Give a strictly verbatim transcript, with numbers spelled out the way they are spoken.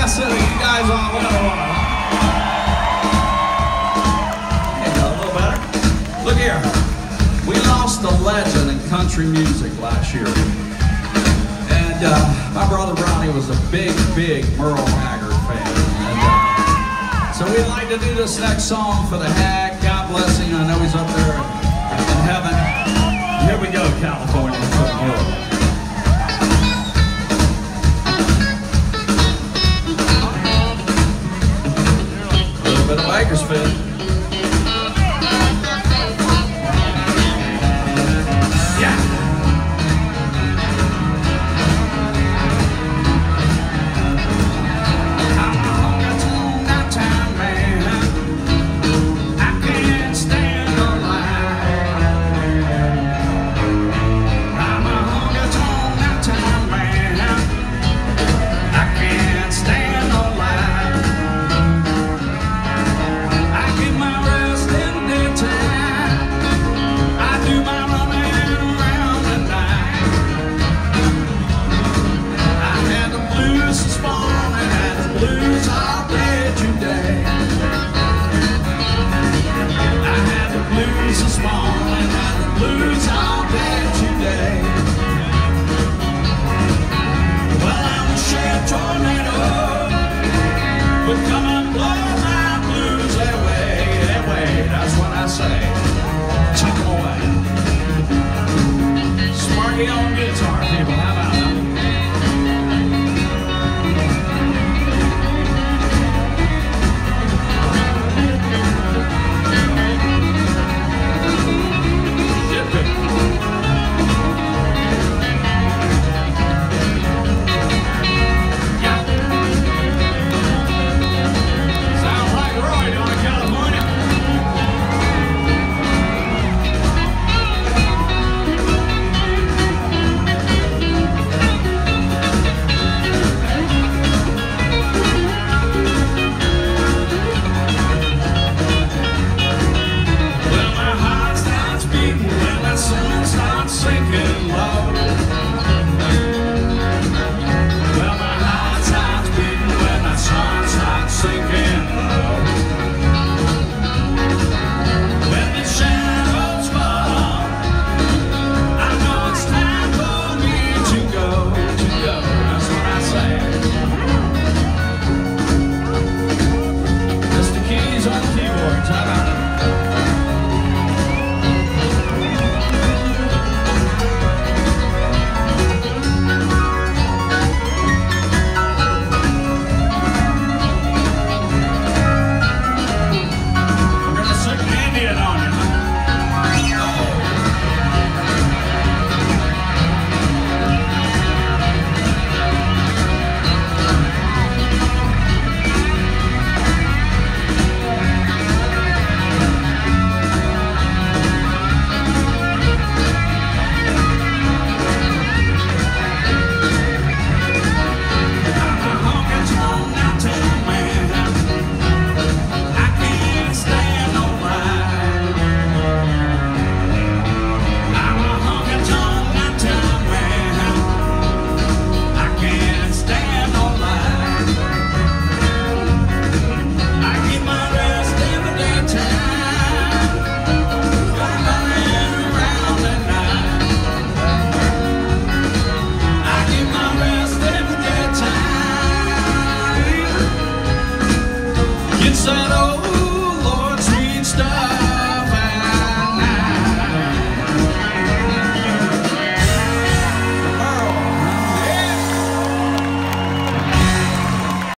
pass it. You guys on whatever. Hey, a little better. Look here. We lost a legend in country music last year. And uh, my brother Ronnie was a big, big Merle Haggard fan. And, uh, so we'd like to do this next song for the Hag. God bless him. I know he's up there in heaven. Here we go, California. A little bit of Bakersfield. Sparky on guitar, people, how about that? Said, oh, Lord, sweet star.